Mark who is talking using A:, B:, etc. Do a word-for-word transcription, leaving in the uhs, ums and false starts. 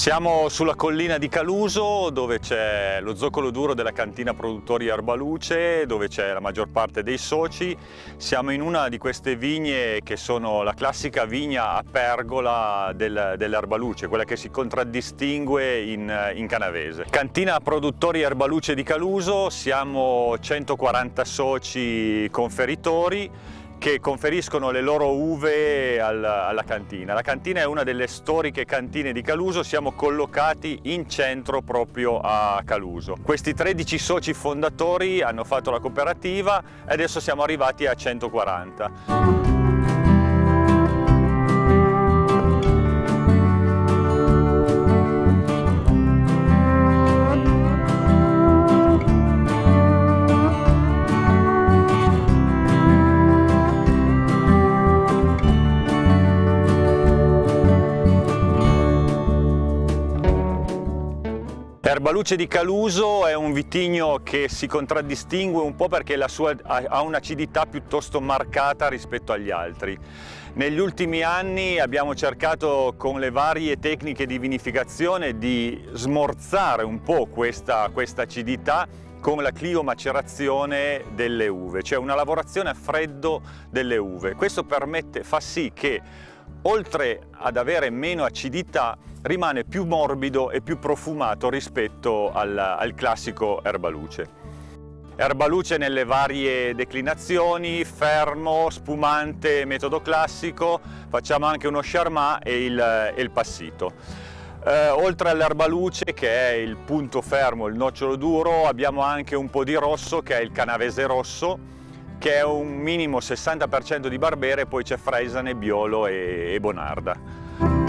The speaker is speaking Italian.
A: Siamo sulla collina di Caluso, dove c'è lo zoccolo duro della cantina produttori Erbaluce, dove c'è la maggior parte dei soci. Siamo in una di queste vigne che sono la classica vigna a pergola del, dell'Erbaluce, quella che si contraddistingue in, in canavese. Cantina produttori Erbaluce di Caluso, siamo centoquaranta soci conferitori che conferiscono le loro uve al, alla cantina. La cantina è una delle storiche cantine di Caluso, siamo collocati in centro proprio a Caluso. Questi tredici soci fondatori hanno fatto la cooperativa e adesso siamo arrivati a centoquaranta. Erbaluce di Caluso è un vitigno che si contraddistingue un po' perché la sua ha un'acidità piuttosto marcata rispetto agli altri. Negli ultimi anni abbiamo cercato con le varie tecniche di vinificazione di smorzare un po' questa, questa acidità con la cliomacerazione delle uve, cioè una lavorazione a freddo delle uve. Questo permette, fa sì che oltre ad avere meno acidità rimane più morbido e più profumato rispetto al, al classico Erbaluce. Erbaluce nelle varie declinazioni, fermo, spumante, metodo classico, facciamo anche uno Charmat e il, e il passito. Eh, oltre all'Erbaluce, che è il punto fermo, il nocciolo duro, abbiamo anche un po' di rosso che è il canavese rosso, che è un minimo sessanta per cento di Barbera, e poi c'è Freisa, Nebbiolo e, e Bonarda.